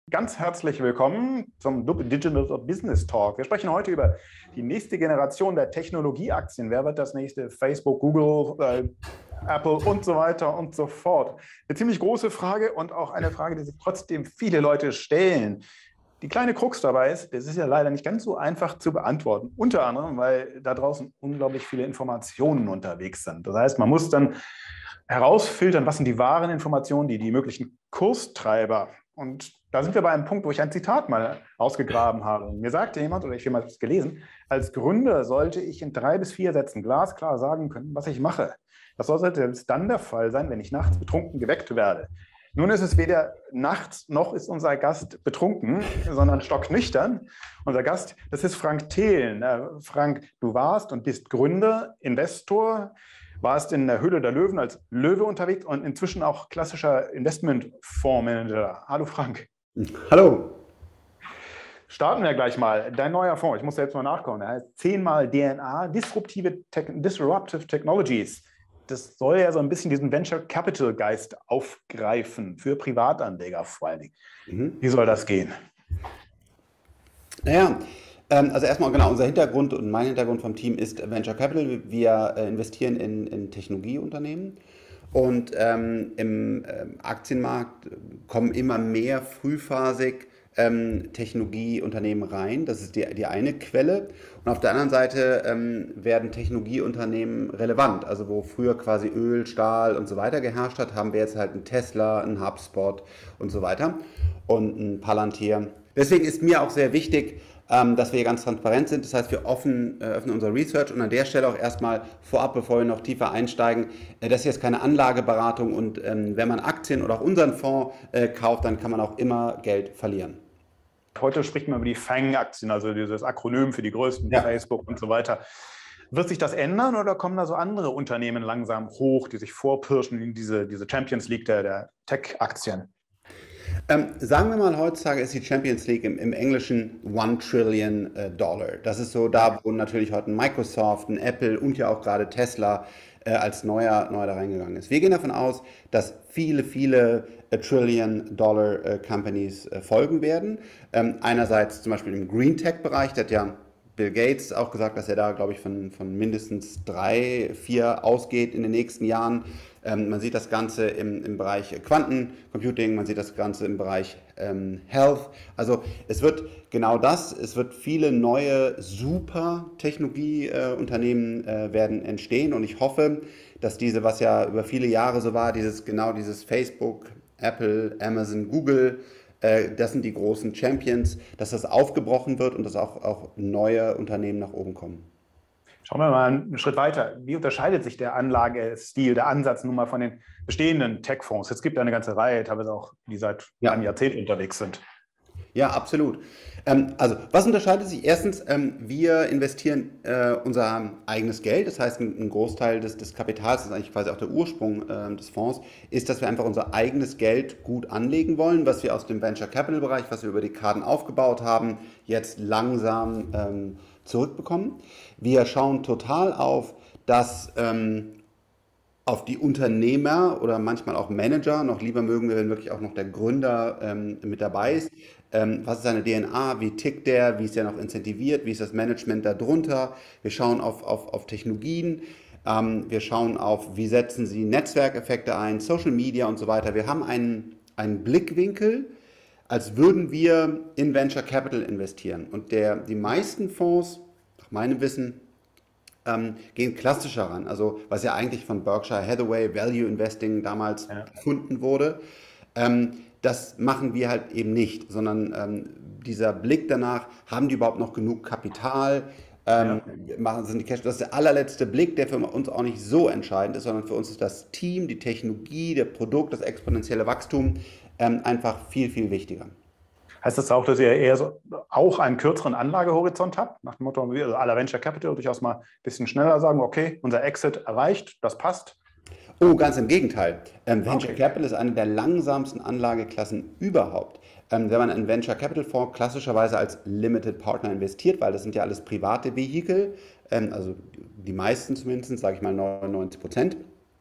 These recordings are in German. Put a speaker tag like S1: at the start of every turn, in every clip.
S1: Ganz herzlich willkommen zum Digital Business Talk. Wir sprechen heute über die nächste Generation der Technologieaktien. Wer wird das nächste? Facebook, Google, Apple und so weiter und so fort. Eine ziemlich große Frage und auch eine Frage, die sich trotzdem viele Leute stellen. Die kleine Krux dabei ist, es ist ja leider nicht ganz so einfach zu beantworten. Unter anderem, weil da draußen unglaublich viele Informationen unterwegs sind. Das heißt, man muss dann herausfiltern, was sind die wahren Informationen, die möglichen Kurstreiber. Und da sind wir bei einem Punkt, wo ich ein Zitat mal ausgegraben habe. Mir sagte jemand, oder ich habe mal das gelesen, als Gründer sollte ich in 3 bis 4 Sätzen glasklar sagen können, was ich mache. Das sollte selbst dann der Fall sein, wenn ich nachts betrunken geweckt werde. Nun ist es weder nachts noch ist unser Gast betrunken, sondern stocknüchtern. Unser Gast, das ist Frank Thelen. Frank, du warst und bist Gründer, Investor, warst in der Höhle der Löwen als Löwe unterwegs und inzwischen auch klassischer Investmentfondsmanager. Hallo Frank.
S2: Hallo.
S1: Starten wir gleich mal. Dein neuer Fonds, ich muss selbst mal nachkommen, der heißt 10x DNA, Disruptive Technologies. Das soll ja so ein bisschen diesen Venture Capital Geist aufgreifen, für Privatanleger vor allen Dingen. Wie soll das gehen?
S2: Naja, also erstmal genau, unser Hintergrund und mein Hintergrund vom Team ist Venture Capital. Wir investieren in Technologieunternehmen und im Aktienmarkt kommen immer mehr frühphasig Technologieunternehmen rein. Das ist die eine Quelle. Und auf der anderen Seite werden Technologieunternehmen relevant. Also wo früher quasi Öl, Stahl und so weiter geherrscht hat, haben wir jetzt halt einen Tesla, einen HubSpot und so weiter und einen Palantir. Deswegen ist mir auch sehr wichtig, dass wir hier ganz transparent sind. Das heißt, wir öffnen unser Research und an der Stelle auch erstmal vorab, bevor wir noch tiefer einsteigen, das hier ist keine Anlageberatung und wenn man Aktien oder auch unseren Fonds kauft, dann kann man auch immer Geld verlieren.
S1: Heute spricht man über die FANG-Aktien, also dieses Akronym für die größten,
S2: Ja.
S1: Facebook und so weiter. Wird sich das ändern oder kommen da so andere Unternehmen langsam hoch, die sich vorpirschen in diese Champions League der Tech-Aktien?
S2: Sagen wir mal, heutzutage ist die Champions League im Englischen $1 Trillion. Das ist so da, wo natürlich heute ein Microsoft, ein Apple und ja auch gerade Tesla als neuer da reingegangen ist. Wir gehen davon aus, dass viele Trillion-Dollar Companies folgen werden. Einerseits zum Beispiel im Green Tech-Bereich, der hat ja Bill Gates auch gesagt, dass er da, glaube ich, von mindestens 3, 4 ausgeht in den nächsten Jahren. Man sieht das Ganze im Bereich Quantencomputing, man sieht das Ganze im Bereich Health. Also es wird genau das, es wird viele neue super Technologieunternehmen werden entstehen und ich hoffe, dass diese, was ja über viele Jahre so war, dieses Facebook, Apple, Amazon, Google, das sind die großen Champions, dass das aufgebrochen wird und dass auch neue Unternehmen nach oben kommen.
S1: Schauen wir mal einen Schritt weiter. Wie unterscheidet sich der Anlagestil, der Ansatz nun mal von den bestehenden Tech-Fonds? Es gibt eine ganze Reihe, teilweise auch, die seit einem Jahrzehnt unterwegs sind.
S2: Ja, absolut. Also, was unterscheidet sich? Erstens, wir investieren unser eigenes Geld. Das heißt, ein Großteil des Kapitals, das ist eigentlich quasi auch der Ursprung des Fonds, ist, dass wir einfach unser eigenes Geld gut anlegen wollen, was wir aus dem Venture Capital Bereich, was wir über Dekaden aufgebaut haben, jetzt langsam zurückbekommen. Wir schauen total auf die Unternehmer oder manchmal auch Manager, noch lieber mögen wir, wenn wirklich auch noch der Gründer mit dabei ist. Was ist seine DNA, wie tickt der, wie ist er noch incentiviert, wie ist das Management darunter. Wir schauen auf Technologien, wir schauen auf, wie setzen sie Netzwerkeffekte ein, Social Media und so weiter. Wir haben einen Blickwinkel, als würden wir in Venture Capital investieren. Und die meisten Fonds, nach meinem Wissen, gehen klassischer ran. Also was ja eigentlich von Berkshire Hathaway Value Investing damals erfunden wurde. Das machen wir halt eben nicht, sondern dieser Blick danach, haben die überhaupt noch genug Kapital, sind die Cash, das ist der allerletzte Blick, der für uns auch nicht so entscheidend ist, sondern für uns ist das Team, die Technologie, der Produkt, das exponentielle Wachstum einfach viel wichtiger.
S1: Heißt das auch, dass ihr eher so auch einen kürzeren Anlagehorizont habt? Nach dem Motto, also à la Venture Capital durchaus mal ein bisschen schneller sagen, okay, unser Exit erreicht, das passt?
S2: Oh, ganz im Gegenteil. Venture Capital ist eine der langsamsten Anlageklassen überhaupt. Wenn man in Venture Capital Fonds klassischerweise als Limited Partner investiert, weil das sind ja alles private Vehikel, also die meisten zumindest, sage ich mal 99%,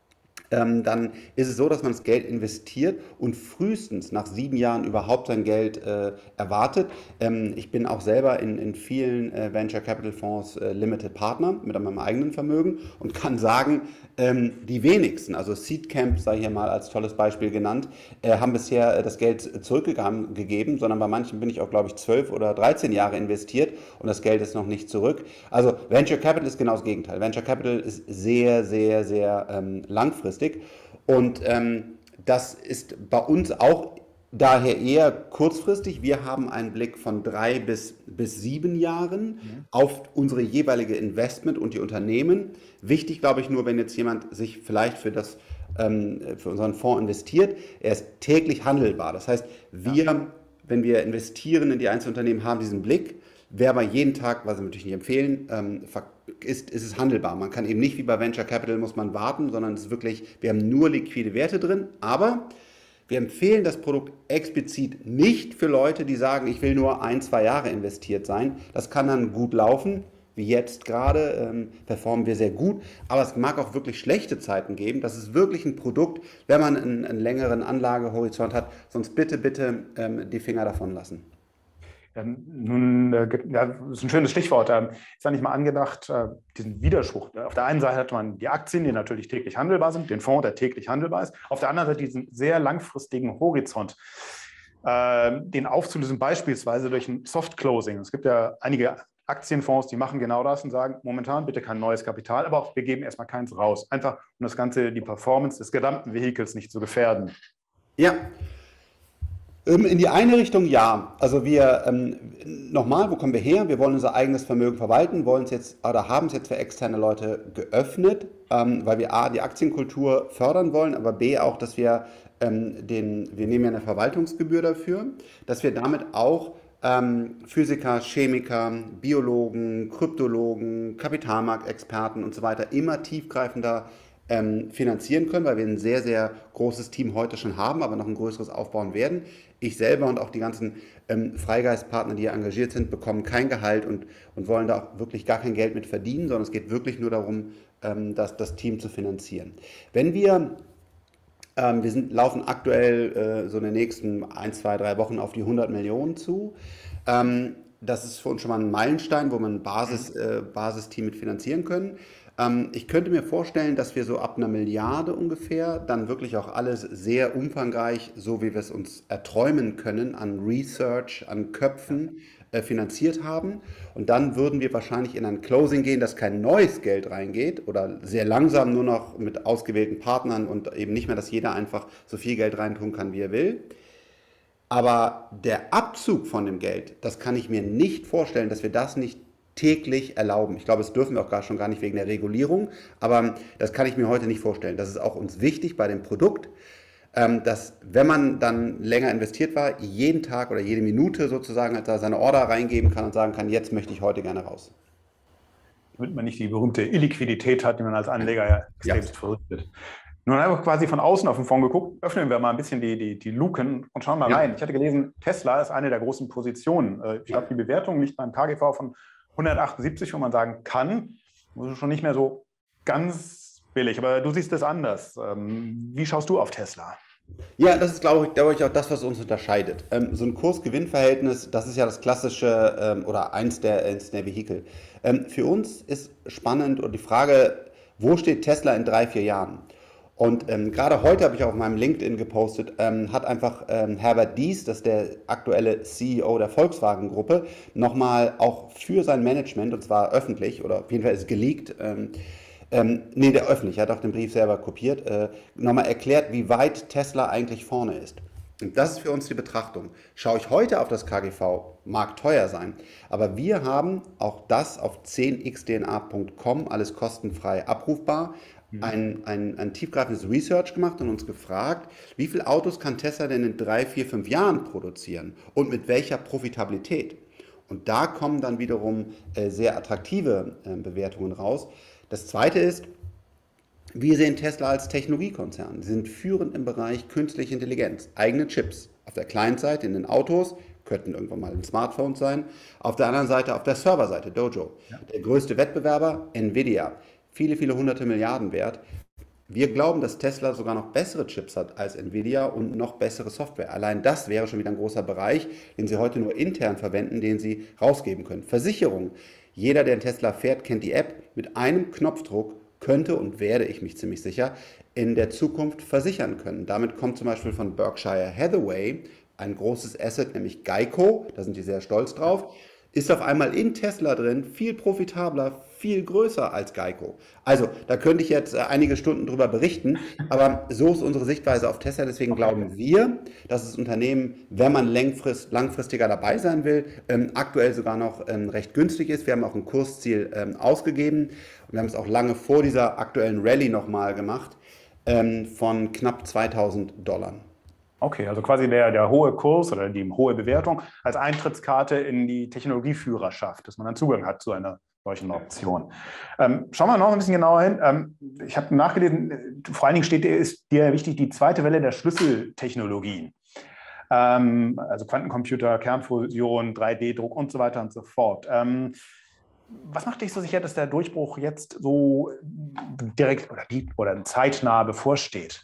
S2: dann ist es so, dass man das Geld investiert und frühestens nach 7 Jahren überhaupt sein Geld erwartet. Ich bin auch selber in vielen Venture Capital Fonds Limited Partner mit meinem eigenen Vermögen und kann sagen, die wenigsten, also Seedcamp sei hier mal als tolles Beispiel genannt, haben bisher das Geld zurückgegeben, sondern bei manchen bin ich auch, glaube ich, 12 oder 13 Jahre investiert und das Geld ist noch nicht zurück. Also Venture Capital ist genau das Gegenteil. Venture Capital ist sehr, sehr, sehr langfristig und das ist bei uns auch daher eher kurzfristig. Wir haben einen Blick von 3 bis 7 Jahren auf unsere jeweilige Investment und die Unternehmen. Wichtig, glaube ich, nur, wenn jetzt jemand sich vielleicht für unseren Fonds investiert, er ist täglich handelbar. Das heißt, wenn wir investieren in die Einzelunternehmen, haben diesen Blick. Wer aber jeden Tag, was wir natürlich nicht empfehlen, ist es handelbar. Man kann eben nicht wie bei Venture Capital muss man warten, sondern es ist wirklich, wir haben nur liquide Werte drin, aber wir empfehlen das Produkt explizit nicht für Leute, die sagen, ich will nur 1, 2 Jahre investiert sein. Das kann dann gut laufen, wie jetzt gerade, performen wir sehr gut, aber es mag auch wirklich schlechte Zeiten geben. Das ist wirklich ein Produkt, wenn man einen längeren Anlagehorizont hat, sonst bitte die Finger davon lassen.
S1: Ja, nun, ja, das ist ein schönes Stichwort. Ist ja nicht mal angedacht, diesen Widerspruch. Auf der einen Seite hat man die Aktien, die natürlich täglich handelbar sind, den Fonds, der täglich handelbar ist. Auf der anderen Seite diesen sehr langfristigen Horizont, den aufzulösen, beispielsweise durch ein Soft-Closing. Es gibt ja einige Aktienfonds, die machen genau das und sagen, momentan bitte kein neues Kapital, aber auch wir geben erstmal keins raus. Einfach, um das Ganze, die Performance des gesamten Vehikels nicht zu gefährden.
S2: Ja, in die eine Richtung ja. Also nochmal, wo kommen wir her? Wir wollen unser eigenes Vermögen verwalten, wollen es jetzt oder haben es jetzt für externe Leute geöffnet, weil wir A, die Aktienkultur fördern wollen, aber B, auch, dass wir wir nehmen ja eine Verwaltungsgebühr dafür, dass wir damit auch Physiker, Chemiker, Biologen, Kryptologen, Kapitalmarktexperten und so weiter immer tiefgreifender finanzieren können, weil wir ein sehr, sehr großes Team heute schon haben, aber noch ein größeres aufbauen werden. Ich selber und auch die ganzen Freigeistpartner, die hier engagiert sind, bekommen kein Gehalt und wollen da auch wirklich gar kein Geld mit verdienen, sondern es geht wirklich nur darum, das Team zu finanzieren. Laufen aktuell so in den nächsten 1, 2, 3 Wochen auf die 100 Millionen zu. Das ist für uns schon mal ein Meilenstein, wo wir ein Basisteam mit finanzieren können. Ich könnte mir vorstellen, dass wir so ab 1 Milliarde ungefähr dann wirklich auch alles sehr umfangreich, so wie wir es uns erträumen können, an Research, an Köpfen finanziert haben. Und dann würden wir wahrscheinlich in ein Closing gehen, dass kein neues Geld reingeht oder sehr langsam nur noch mit ausgewählten Partnern und eben nicht mehr, dass jeder einfach so viel Geld reintun kann, wie er will. Aber der Abzug von dem Geld, das kann ich mir nicht vorstellen, dass wir das nicht täglich erlauben. Ich glaube, das dürfen wir auch schon gar nicht wegen der Regulierung, aber das kann ich mir heute nicht vorstellen. Das ist auch uns wichtig bei dem Produkt, dass wenn man dann länger investiert war, jeden Tag oder jede Minute sozusagen halt da seine Order reingeben kann und sagen kann, jetzt möchte ich heute gerne raus.
S1: Damit man nicht die berühmte Illiquidität hat, die man als Anleger ja extremst verrichtet. Nun haben wir quasi von außen auf den Fonds geguckt, öffnen wir mal ein bisschen die Luken und schauen mal rein. Ich hatte gelesen, Tesla ist eine der großen Positionen. Ich glaube, die Bewertung liegt beim KGV von 178, wo man sagen kann, das ist schon nicht mehr so ganz billig, aber du siehst es anders. Wie schaust du auf Tesla?
S2: Ja, das ist, glaube ich, auch das, was uns unterscheidet. So ein Kurs-Gewinn-Verhältnis, das ist ja das klassische oder eins der Vehikel. Für uns ist spannend und die Frage, wo steht Tesla in 3, 4 Jahren? Und gerade heute habe ich auf meinem LinkedIn gepostet, hat einfach Herbert Diess, das ist der aktuelle CEO der Volkswagen-Gruppe, nochmal auch für sein Management, und zwar öffentlich, oder auf jeden Fall ist es geleakt, der öffentlich, er hat auch den Brief selber kopiert, nochmal erklärt, wie weit Tesla eigentlich vorne ist. Und das ist für uns die Betrachtung. Schaue ich heute auf das KGV, mag teuer sein, aber wir haben auch das auf 10xdna.com, alles kostenfrei abrufbar, ein tiefgreifendes Research gemacht und uns gefragt, wie viele Autos kann Tesla denn in 3, 4, 5 Jahren produzieren und mit welcher Profitabilität? Und da kommen dann wiederum sehr attraktive Bewertungen raus. Das zweite ist, wir sehen Tesla als Technologiekonzern. Sie sind führend im Bereich künstliche Intelligenz, eigene Chips. Auf der Client-Seite in den Autos, könnten irgendwann mal ein Smartphone sein. Auf der anderen Seite, auf der Serverseite, Dojo. Ja. Der größte Wettbewerber, Nvidia. Viele, viele hunderte Milliarden wert. Wir glauben, dass Tesla sogar noch bessere Chips hat als Nvidia und noch bessere Software. Allein das wäre schon wieder ein großer Bereich, den Sie heute nur intern verwenden, den Sie rausgeben können. Versicherung. Jeder, der einen Tesla fährt, kennt die App. Mit einem Knopfdruck könnte und werde ich mich ziemlich sicher in der Zukunft versichern können. Damit kommt zum Beispiel von Berkshire Hathaway ein großes Asset, nämlich Geico, da sind die sehr stolz drauf, ist auf einmal in Tesla drin, viel profitabler, viel größer als Geico. Also, da könnte ich jetzt einige Stunden drüber berichten, aber so ist unsere Sichtweise auf Tesla. Deswegen glauben wir, dass das Unternehmen, wenn man langfristiger dabei sein will, aktuell sogar noch recht günstig ist. Wir haben auch ein Kursziel ausgegeben und wir haben es auch lange vor dieser aktuellen Rallye nochmal gemacht, von knapp $2000.
S1: Okay, also quasi der hohe Kurs oder die hohe Bewertung als Eintrittskarte in die Technologieführerschaft, dass man dann Zugang hat zu einer solchen Option. Schauen wir noch ein bisschen genauer hin. Ich habe nachgelesen, vor allen Dingen ist dir wichtig die zweite Welle der Schlüsseltechnologien. Also Quantencomputer, Kernfusion, 3D-Druck und so weiter und so fort. Was macht dich so sicher, dass der Durchbruch jetzt so direkt oder zeitnah bevorsteht?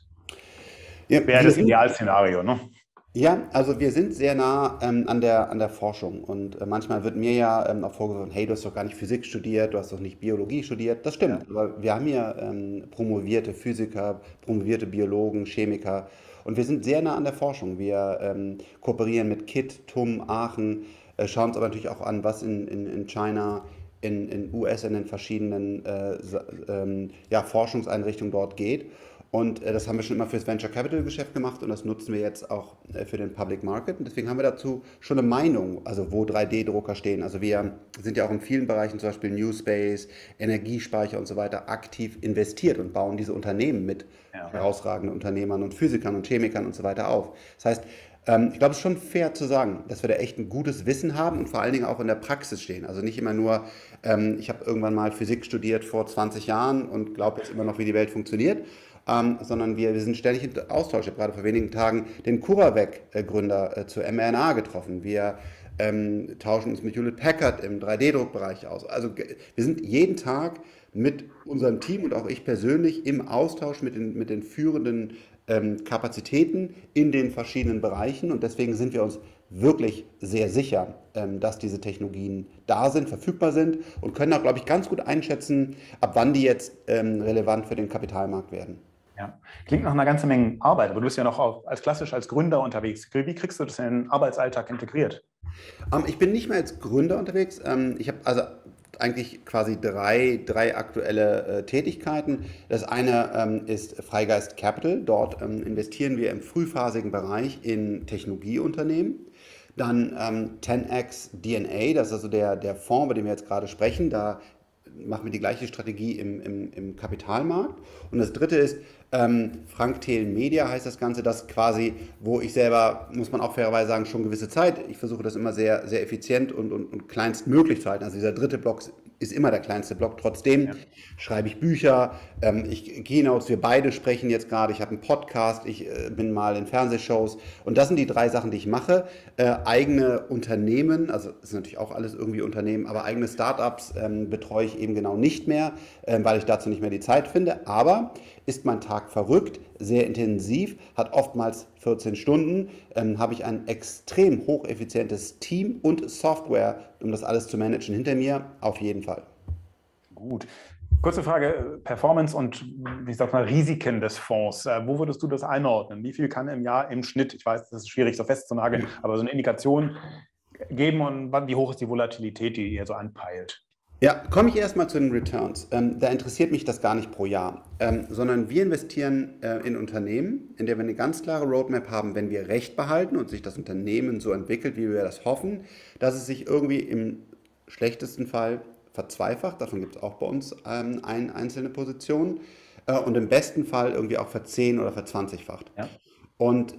S2: Ja,
S1: Wäre das Idealszenario, ne?
S2: Ja, also wir sind sehr nah an der Forschung und manchmal wird mir ja auch vorgeworfen, hey, du hast doch gar nicht Physik studiert, du hast doch nicht Biologie studiert. Das stimmt, aber wir haben hier promovierte Physiker, promovierte Biologen, Chemiker und wir sind sehr nah an der Forschung. Wir kooperieren mit KIT, TUM, Aachen, schauen uns aber natürlich auch an, was in China, in US, in den verschiedenen Forschungseinrichtungen dort geht. Und das haben wir schon immer fürs Venture Capital Geschäft gemacht und das nutzen wir jetzt auch für den Public Market. Und deswegen haben wir dazu schon eine Meinung, also wo 3D-Drucker stehen. Also wir sind ja auch in vielen Bereichen, zum Beispiel New Space, Energiespeicher und so weiter, aktiv investiert und bauen diese Unternehmen mit herausragenden Unternehmern und Physikern und Chemikern und so weiter auf. Das heißt, ich glaube, es ist schon fair zu sagen, dass wir da echt ein gutes Wissen haben und vor allen Dingen auch in der Praxis stehen. Also nicht immer nur, ich habe irgendwann mal Physik studiert vor 20 Jahren und glaube jetzt immer noch, wie die Welt funktioniert. Sondern wir sind ständig in Austausch. Ich habe gerade vor wenigen Tagen den CuraVac-Gründer zur mRNA getroffen. Wir tauschen uns mit Hewlett Packard im 3D-Druckbereich aus. Also wir sind jeden Tag mit unserem Team und auch ich persönlich im Austausch mit den führenden Kapazitäten in den verschiedenen Bereichen und deswegen sind wir uns wirklich sehr sicher, dass diese Technologien da sind, verfügbar sind und können auch, glaube ich, ganz gut einschätzen, ab wann die jetzt relevant für den Kapitalmarkt werden.
S1: Ja, klingt nach einer ganzen Menge Arbeit, aber du bist ja noch als Gründer unterwegs. Wie kriegst du das in den Arbeitsalltag integriert?
S2: Ich bin nicht mehr als Gründer unterwegs. Ich habe also eigentlich quasi drei aktuelle Tätigkeiten. Das eine ist Freigeist Capital. Dort investieren wir im frühphasigen Bereich in Technologieunternehmen. Dann 10x DNA, das ist also der Fonds, über den wir jetzt gerade sprechen. Da machen wir die gleiche Strategie im Kapitalmarkt. Und das dritte ist Frank Thelen Media heißt das Ganze, das quasi, wo ich selber, muss man auch fairerweise sagen, schon gewisse Zeit, ich versuche das immer sehr, sehr effizient und kleinstmöglich zu halten. Also dieser dritte Block ist immer der kleinste Block. Trotzdem schreibe ich Bücher, ich Keynotes, wir beide sprechen jetzt gerade, ich habe einen Podcast, ich bin mal in Fernsehshows und das sind die drei Sachen, die ich mache. Eigene Unternehmen, also ist natürlich auch alles irgendwie Unternehmen, aber eigene Startups betreue ich eben genau nicht mehr, weil ich dazu nicht mehr die Zeit finde. Aber ist mein Tag verrückt, sehr intensiv, hat oftmals 14 Stunden, habe ich ein extrem hocheffizientes Team und Software, um das alles zu managen hinter mir, auf jeden Fall.
S1: Gut. Kurze Frage, Performance und wie sagt man, Risiken des Fonds. Wo würdest du das einordnen? Wie viel kann im Jahr im Schnitt, ich weiß, das ist schwierig so festzunageln, aber so eine Indikation geben und wie hoch ist die Volatilität, die ihr so anpeilt?
S2: Ja, komme ich erstmal zu den Returns. Da interessiert mich das gar nicht pro Jahr, sondern wir investieren in Unternehmen, in der wir eine ganz klare Roadmap haben, wenn wir Recht behalten und sich das Unternehmen so entwickelt, wie wir das hoffen, dass es sich irgendwie im schlechtesten Fall verzweifacht, davon gibt es auch bei uns eine einzelne Position, und im besten Fall irgendwie auch verzehn- oder verzwanzigfacht. Ja. Und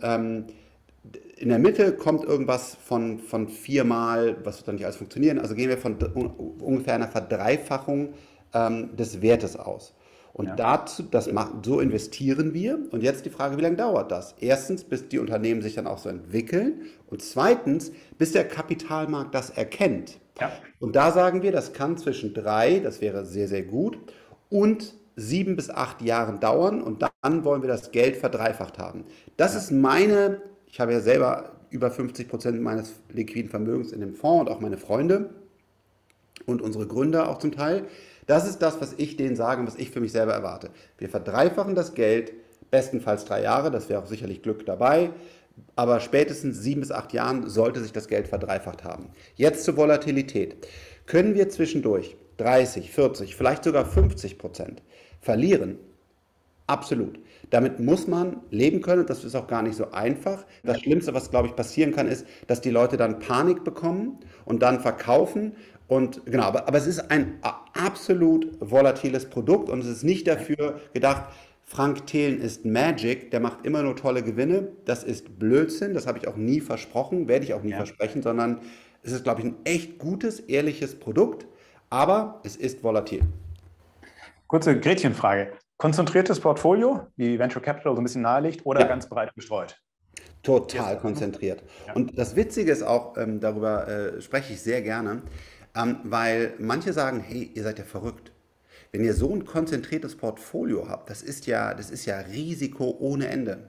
S2: in der Mitte kommt irgendwas von viermal, was wird dann nicht alles funktionieren. Also gehen wir von ungefähr einer Verdreifachung des Wertes aus. Und so investieren wir. Und jetzt die Frage, wie lange dauert das? Erstens, bis die Unternehmen sich dann auch so entwickeln. Und zweitens, bis der Kapitalmarkt das erkennt. Ja. Und da sagen wir, das kann zwischen 3, das wäre sehr, sehr gut, und 7 bis 8 Jahren dauern und dann wollen wir das Geld verdreifacht haben. Das
S1: Ja.
S2: ist ich habe ja selber über 50% meines liquiden Vermögens in dem Fonds und auch meine Freunde und unsere Gründer auch zum Teil. Das ist das, was ich denen sage und was ich für mich selber erwarte. Wir verdreifachen das Geld, bestenfalls 3 Jahre, das wäre auch sicherlich Glück dabei, aber spätestens 7 bis 8 Jahren sollte sich das Geld verdreifacht haben. Jetzt zur Volatilität. Können wir zwischendurch 30, 40, vielleicht sogar 50% verlieren? Absolut. Damit muss man leben können. Das ist auch gar nicht so einfach. Das Schlimmste, was, glaube ich, passieren kann, ist, dass die Leute dann Panik bekommen und dann verkaufen. Und genau, aber es ist ein absolut volatiles Produkt und es ist nicht dafür gedacht, Frank Thelen ist Magic, der macht immer nur tolle Gewinne. Das ist Blödsinn, das habe ich auch nie versprochen, werde ich auch nie
S1: Ja.
S2: versprechen, sondern es ist, glaube ich, ein echt gutes, ehrliches Produkt, aber es ist volatil.
S1: Kurze Gretchenfrage. Konzentriertes Portfolio, wie Venture Capital so ein bisschen naheliegt, oder
S2: Ja.
S1: ganz breit gestreut?
S2: Total
S1: Jetzt.
S2: konzentriert.
S1: Ja.
S2: Und das Witzige ist auch, darüber spreche ich sehr gerne, weil manche sagen, hey, ihr seid ja verrückt. Wenn ihr so ein konzentriertes Portfolio habt, das ist ja Risiko ohne Ende.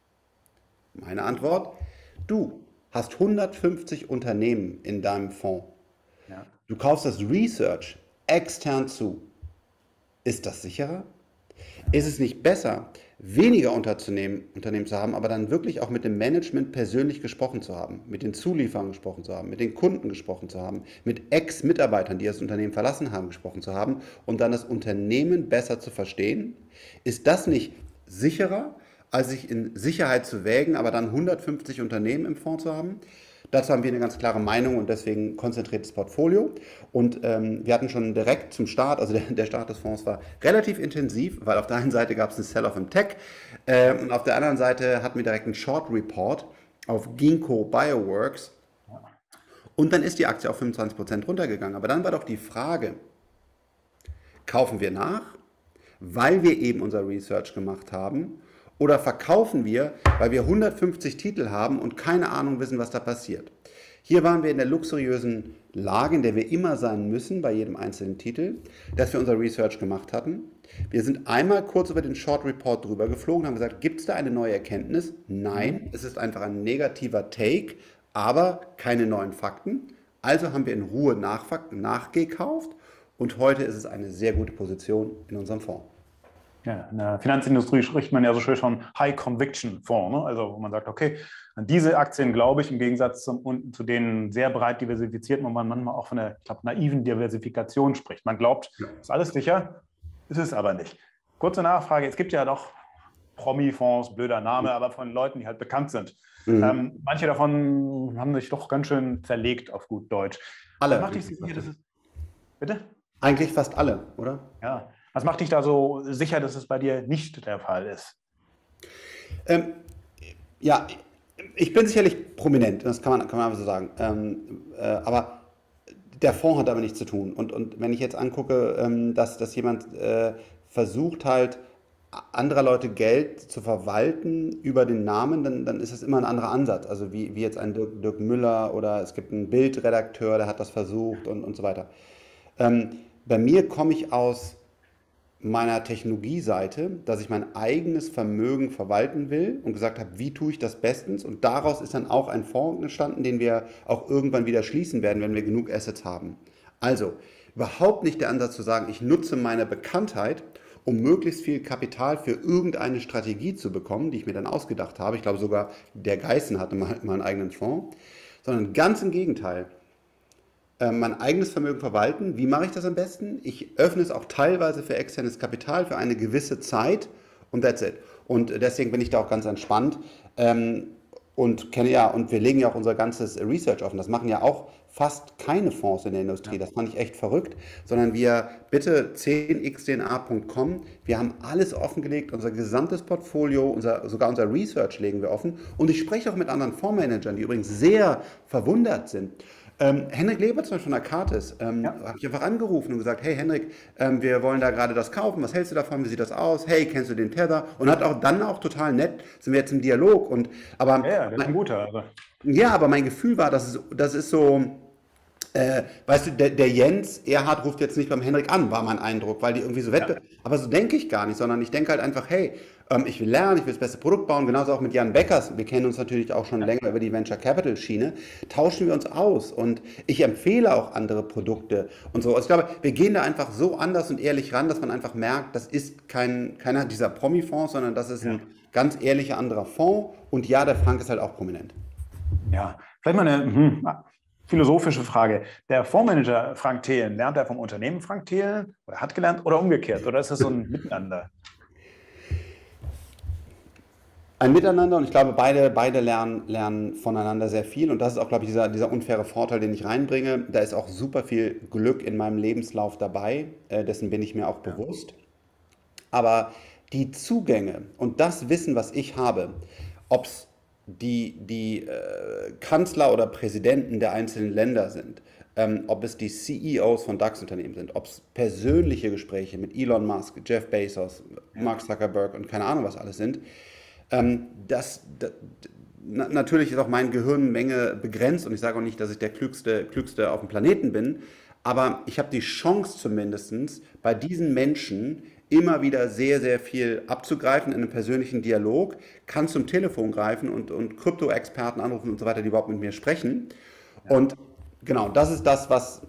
S2: Meine Antwort, du hast 150 Unternehmen in deinem Fonds.
S1: Ja.
S2: Du kaufst das Research extern zu. Ist das sicherer? Ist es nicht besser, weniger Unternehmen zu haben, aber dann wirklich auch mit dem Management persönlich gesprochen zu haben, mit den Zulieferern gesprochen zu haben, mit den Kunden gesprochen zu haben, mit Ex-Mitarbeitern, die das Unternehmen verlassen haben, gesprochen zu haben und dann das Unternehmen besser zu verstehen? Ist das nicht sicherer, als sich in Sicherheit zu wägen, aber dann 150 Unternehmen im Fonds zu haben? Dazu haben wir eine ganz klare Meinung und deswegen konzentriertes Portfolio. Und wir hatten schon direkt zum Start, also der Start des Fonds war relativ intensiv, weil auf der einen Seite gab es einen Sell-off im Tech und auf der anderen Seite hatten wir direkt einen Short Report auf Ginkgo Bioworks und dann ist die Aktie auf 25% runtergegangen. Aber dann war doch die Frage, kaufen wir nach, weil wir eben unser Research gemacht haben, oder verkaufen wir, weil wir 150 Titel haben und keine Ahnung wissen, was da passiert? Hier waren wir in der luxuriösen Lage, in der wir immer sein müssen bei jedem einzelnen Titel, dass wir unser Research gemacht hatten. Wir sind einmal kurz über den Short Report drüber geflogen, haben gesagt, gibt es da eine neue Erkenntnis? Nein, es ist einfach ein negativer Take, aber keine neuen Fakten. Also haben wir in Ruhe nachgekauft und heute ist es eine sehr gute Position in unserem Fonds.
S1: Ja, in der Finanzindustrie spricht man ja so schön von High-Conviction-Fonds. Ne? Also wo man sagt, okay, an diese Aktien glaube ich im Gegensatz zu denen sehr breit diversifizierten, wo man manchmal auch von der, ich glaube, naiven Diversifikation spricht. Man glaubt, ist alles sicher, ist es aber nicht. Kurze Nachfrage, es gibt ja doch Promi-Fonds, blöder Name, aber von Leuten, die halt bekannt sind. Manche davon haben sich doch ganz schön zerlegt auf gut Deutsch.
S2: Alle.
S1: Was macht dich sicher, dass es... Bitte?
S2: Eigentlich fast alle, oder?
S1: Ja. Was macht dich da so sicher, dass es bei dir nicht der Fall ist?
S2: Ja, ich bin sicherlich prominent, das kann man einfach so sagen. Aber der Fonds hat damit nichts zu tun. Und wenn ich jetzt angucke, dass jemand versucht halt anderer Leute Geld zu verwalten über den Namen, dann ist das immer ein anderer Ansatz. Also wie jetzt ein Dirk Müller oder es gibt einen Bildredakteur, der hat das versucht und so weiter. Bei mir komme ich aus meiner Technologieseite, dass ich mein eigenes Vermögen verwalten will und gesagt habe, wie tue ich das bestens? Und daraus ist dann auch ein Fonds entstanden, den wir auch irgendwann wieder schließen werden, wenn wir genug Assets haben. Also überhaupt nicht der Ansatz zu sagen, ich nutze meine Bekanntheit, um möglichst viel Kapital für irgendeine Strategie zu bekommen, die ich mir dann ausgedacht habe. Ich glaube sogar, der Geißen hatte mal einen eigenen Fonds, sondern ganz im Gegenteil. Mein eigenes Vermögen verwalten. Wie mache ich das am besten? Ich öffne es auch teilweise für externes Kapital für eine gewisse Zeit und that's it. Und deswegen bin ich da auch ganz entspannt und wir legen ja auch unser ganzes Research offen. Das machen ja auch fast keine Fonds in der Industrie. Das fand ich echt verrückt, sondern wir bitte 10xdna.com. Wir haben alles offengelegt, unser gesamtes Portfolio, sogar unser Research legen wir offen. Und ich spreche auch mit anderen Fondsmanagern, die übrigens sehr verwundert sind. Henrik Leber zum Beispiel von Akatis, habe ich einfach angerufen und gesagt, hey Henrik, wir wollen da gerade das kaufen, was hältst du davon, wie sieht das aus, hey, kennst du den Tether? Und hat auch dann auch total nett, sind wir jetzt im Dialog. Aber
S1: das ist ein guter.
S2: Ja, aber mein Gefühl war, das ist so, Weißt du, der Jens Erhard ruft jetzt nicht beim Henrik an, war mein Eindruck, weil die irgendwie so
S1: Ja,
S2: Wettbewerb. Aber so denke ich gar nicht, sondern ich denke halt einfach, hey, ich will lernen, ich will das beste Produkt bauen, genauso auch mit Jan Beckers. Wir kennen uns natürlich auch schon
S1: ja,
S2: länger über die Venture Capital Schiene. Tauschen wir uns aus und ich empfehle auch andere Produkte und so. Also ich glaube, wir gehen da einfach so anders und ehrlich ran, dass man einfach merkt, das ist keiner dieser Promi-Fonds, sondern das ist ein
S1: ja.
S2: ganz ehrlicher anderer Fonds. Und ja, der Frank ist halt auch prominent.
S1: Ja, vielleicht mal eine philosophische Frage. Der Fondsmanager Frank Thelen, lernt er vom Unternehmen Frank Thelen oder hat gelernt oder umgekehrt? Oder ist das so ein Miteinander?
S2: Ein Miteinander und ich glaube, beide lernen voneinander sehr viel und das ist auch, glaube ich, dieser unfaire Vorteil, den ich reinbringe. Da ist auch super viel Glück in meinem Lebenslauf dabei, dessen bin ich mir auch
S1: Ja,
S2: bewusst. Aber die Zugänge und das Wissen, was ich habe, ob es die Kanzler oder Präsidenten der einzelnen Länder sind, ob es die CEOs von DAX-Unternehmen sind, ob es persönliche Gespräche mit Elon Musk, Jeff Bezos,
S1: ja,
S2: Mark Zuckerberg und keine Ahnung was alles sind, natürlich ist auch meine Gehirnmenge begrenzt und ich sage auch nicht, dass ich der Klügste auf dem Planeten bin, aber ich habe die Chance zumindest bei diesen Menschen immer wieder sehr, sehr viel abzugreifen in einem persönlichen Dialog, kann zum Telefon greifen und Krypto-Experten anrufen und so weiter, die überhaupt mit mir sprechen.
S1: ja.
S2: Und genau, das ist das,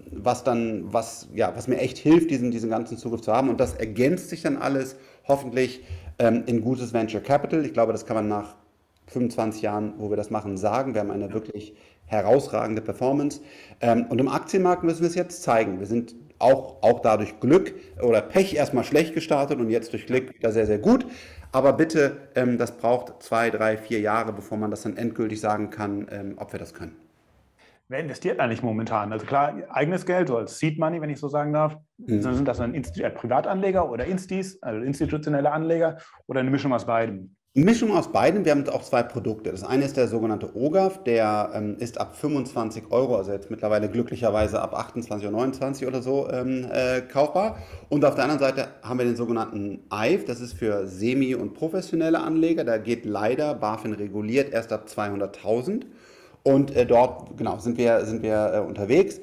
S2: was mir echt hilft, diesen ganzen Zugriff zu haben. Und das ergänzt sich dann alles hoffentlich in gutes Venture Capital. Ich glaube, das kann man nach 25 Jahren, wo wir das machen, sagen. Wir haben eine wirklich herausragende Performance. Und im Aktienmarkt müssen wir es jetzt zeigen. Wir sind auch dadurch Glück oder Pech erstmal schlecht gestartet und jetzt durch Glück wieder sehr, sehr gut. Aber bitte, das braucht 2, 3, 4 Jahre, bevor man das dann endgültig sagen kann, ob wir das können.
S1: Wer investiert eigentlich momentan? Also klar, eigenes Geld, so als Seed Money, wenn ich so sagen darf.
S2: Hm.
S1: Sind das dann Privatanleger oder Instis, also institutionelle Anleger oder eine Mischung aus beidem?
S2: Mischung aus beidem. Wir haben auch zwei Produkte. Das eine ist der sogenannte OGAF, der ist ab 25 Euro, also jetzt mittlerweile glücklicherweise ab 28 oder 29 oder so kaufbar. Und auf der anderen Seite haben wir den sogenannten EIF, das ist für semi- und professionelle Anleger. Da geht leider BaFin reguliert erst ab 200.000. Und dort genau, sind wir unterwegs.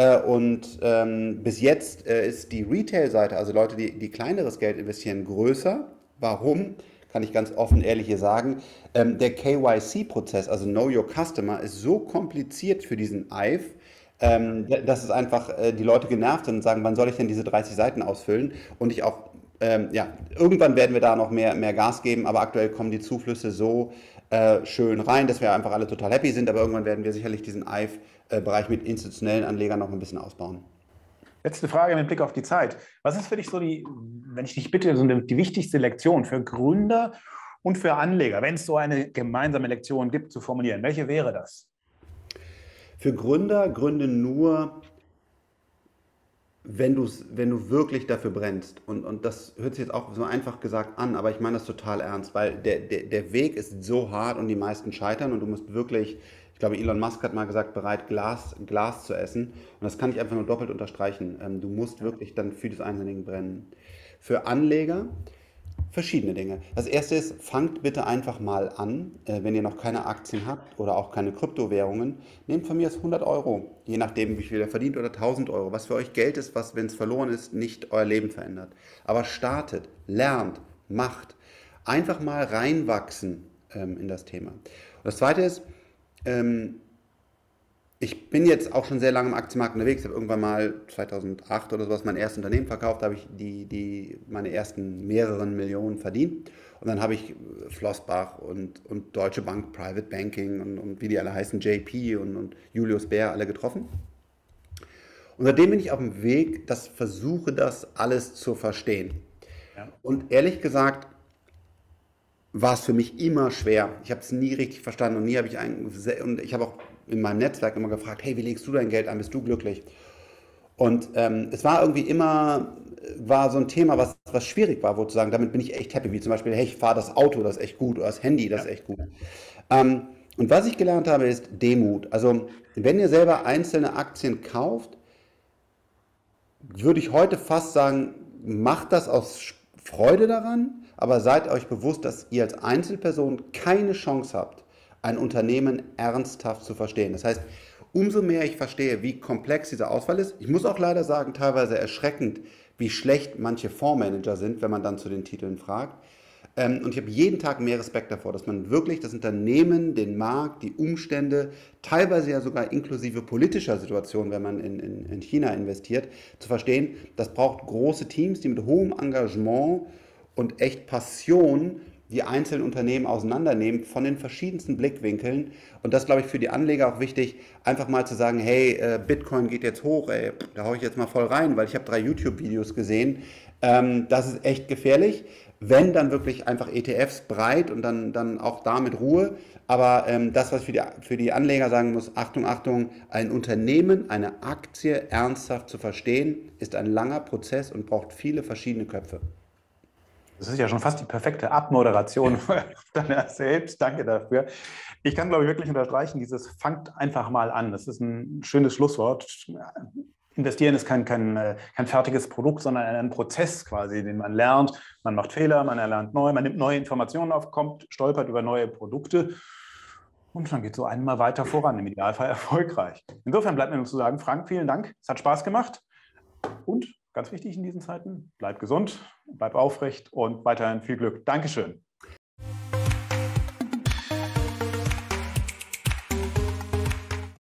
S2: Bis jetzt ist die Retail-Seite, also Leute, die kleineres Geld investieren, größer. Warum? Kann ich ganz offen ehrlich hier sagen. Der KYC-Prozess, also Know Your Customer, ist so kompliziert für diesen EIF, dass es einfach die Leute genervt sind und sagen, wann soll ich denn diese 30 Seiten ausfüllen? Und ich auch, ja, irgendwann werden wir da noch mehr Gas geben, aber aktuell kommen die Zuflüsse so schön rein, dass wir einfach alle total happy sind, aber irgendwann werden wir sicherlich diesen EIF-Bereich mit institutionellen Anlegern noch ein bisschen ausbauen.
S1: Letzte Frage mit Blick auf die Zeit. Was ist für dich so wenn ich dich bitte, die wichtigste Lektion für Gründer und für Anleger, wenn es so eine gemeinsame Lektion gibt, zu formulieren? Welche wäre das?
S2: Für Gründer, gründe nur, wenn du wirklich dafür brennst. Und das hört sich jetzt auch so einfach gesagt an, aber ich meine das total ernst, weil der Weg ist so hart und die meisten scheitern und du musst wirklich, ich glaube, Elon Musk hat mal gesagt, bereit, Glas zu essen. Und das kann ich einfach nur doppelt unterstreichen. Du musst wirklich dann für das Einzelne brennen. Für Anleger verschiedene Dinge. Das erste ist, fangt bitte einfach mal an, wenn ihr noch keine Aktien habt oder auch keine Kryptowährungen, nehmt von mir aus 100 Euro, je nachdem, wie viel ihr verdient, oder 1000 Euro, was für euch Geld ist, was, wenn es verloren ist, nicht euer Leben verändert. Aber startet, lernt, macht, einfach mal reinwachsen in das Thema. Und das zweite ist, ähm, ich bin jetzt auch schon sehr lange im Aktienmarkt unterwegs. Ich habe irgendwann mal 2008 oder sowas mein erstes Unternehmen verkauft. Da habe ich meine ersten mehreren Millionen verdient. Und dann habe ich Flossbach und Deutsche Bank, Private Banking und wie die alle heißen, JP und Julius Baer alle getroffen. Und seitdem bin ich auf dem Weg, versuche das alles zu verstehen.
S1: Ja.
S2: Und ehrlich gesagt, war es für mich immer schwer. Ich habe es nie richtig verstanden und und ich habe auch in meinem Netzwerk immer gefragt, hey, wie legst du dein Geld an, bist du glücklich? Und es war irgendwie immer, war so ein Thema, was schwierig war, wo zu sagen, damit bin ich echt happy, wie zum Beispiel, hey, ich fahre das Auto, das ist echt gut, oder das Handy, das ist
S1: Ja.
S2: echt gut. Und was ich gelernt habe, ist Demut. Also, wenn ihr selber einzelne Aktien kauft, würde ich heute fast sagen, macht das aus Freude daran, aber seid euch bewusst, dass ihr als Einzelperson keine Chance habt, ein Unternehmen ernsthaft zu verstehen. Das heißt, umso mehr ich verstehe, wie komplex dieser Auswahl ist. Ich muss auch leider sagen, teilweise erschreckend, wie schlecht manche Fondsmanager sind, wenn man dann zu den Titeln fragt. Und ich habe jeden Tag mehr Respekt davor, dass man wirklich das Unternehmen, den Markt, die Umstände, teilweise ja sogar inklusive politischer Situationen, wenn man in China investiert, zu verstehen, das braucht große Teams, die mit hohem Engagement und echt Passion die einzelnen Unternehmen auseinandernehmen von den verschiedensten Blickwinkeln. Und das, glaube ich, für die Anleger auch wichtig, einfach mal zu sagen, hey, Bitcoin geht jetzt hoch, ey, da haue ich jetzt mal voll rein, weil ich habe 3 YouTube-Videos gesehen. Das ist echt gefährlich. Wenn, dann wirklich einfach ETFs breit und dann auch da mit Ruhe. Aber das, was ich für die Anleger sagen muss, Achtung, Achtung, ein Unternehmen, eine Aktie ernsthaft zu verstehen, ist ein langer Prozess und braucht viele verschiedene Köpfe.
S1: Das ist ja schon fast die perfekte Abmoderation deiner selbst. Danke dafür. Ich kann, glaube ich, wirklich unterstreichen, dieses fangt einfach mal an. Das ist ein schönes Schlusswort. Investieren ist kein fertiges Produkt, sondern ein Prozess quasi, den man lernt. Man macht Fehler, man erlernt neu, man nimmt neue Informationen auf, stolpert über neue Produkte und dann geht so einmal weiter voran, im Idealfall erfolgreich. Insofern bleibt mir nur zu sagen, Frank, vielen Dank. Es hat Spaß gemacht und ganz wichtig in diesen Zeiten, bleib gesund, bleib aufrecht und weiterhin viel Glück. Dankeschön.